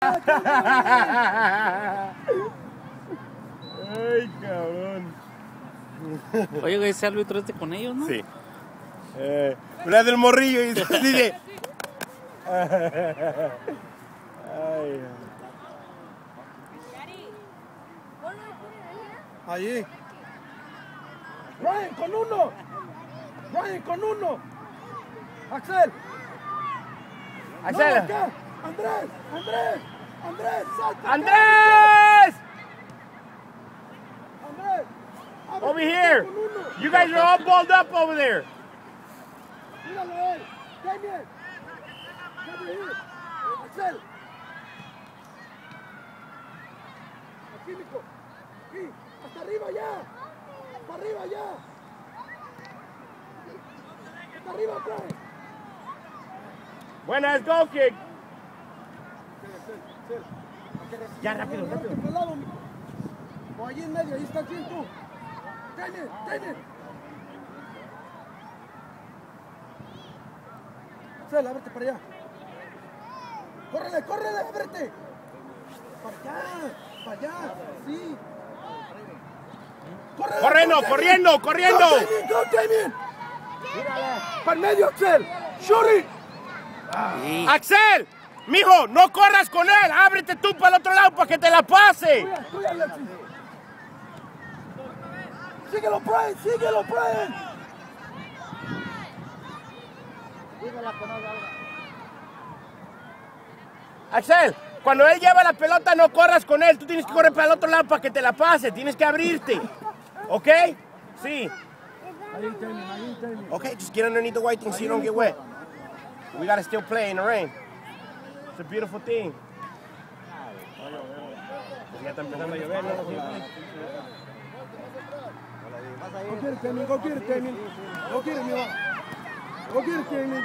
Ay, cabrón. Oye, güey, ese árbitro este con ellos, ¿no? Sí. Mira del morrillo y dice. Ay. Allí. Ryan con uno. Ryan con uno. Axel. Axel. No, acá. Andrés. Andrés. Andrés. Salta. Andrés. Andrés. Over here. You guys are all balled up over there. Míralo a él. Damien. Over here. Axel. Aquí, Nico. Aquí. Hasta arriba ya. Hasta arriba ya. Hasta arriba, Brian. Buenas, go kick. Ya, rápido, rápido. O allí en medio, ahí estás bien tú. Damien, Damien. Axel, ábrete para allá. Córrele, córrele, ábrete. Para allá, sí. Córrele, Corriendo, corriendo, corriendo. Go, Damien. Para el medio, Axel. Shoot it. Sí. Axel, mijo, no corras con él. Ábrete tú para el otro lado para que te la pase. Tuya, Alexis. Síguelo, Brian, síguelo, Brian. Axel, cuando él lleva la pelota no corras con él. Tú tienes que correr para el otro lado para que te la pase. Tienes que abrirte. ¿Ok? Sí. Ahí, Damien. Okay, just get underneath the white thing so you don't get wet. We gotta still play in the rain. It's a beautiful thing. Ya está empezando a llover, ¿no? Go get it, Damien. Go get it, Damien. Go get it, mijo. Go get it, Damien.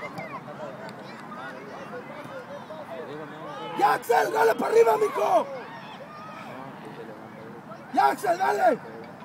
Ya, Axel, dale para arriba, mijo. Ya, Axel, dale.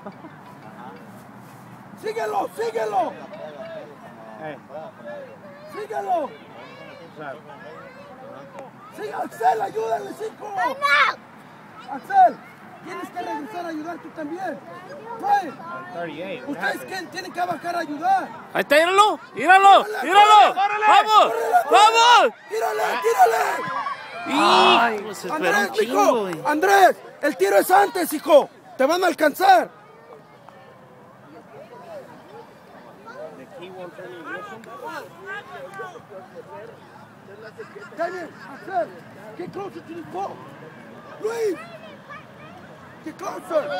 Síguelo, síguelo. Hey, Síguelo. what's up? Sigue, Axel, ayúdale, chico. Axel, tienes que regresar a ayudar tú también. Brian, 38. what ustedes happened? tienen que bajar a ayudar. Ahí está, míralo, míralo, míralo. ¡Vamos! ¡Vamos! ¡Tírale, tírale! ¡Ay! Pues espera Andrés, un chingo, hijo, güey. Andrés, el tiro es antes, hijo. Te van a alcanzar. Daniel, Axel, get closer to the ball. Luis, get closer.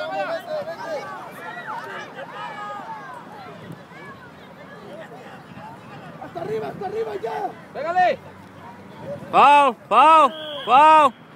Hasta arriba ya. Foul, foul, foul.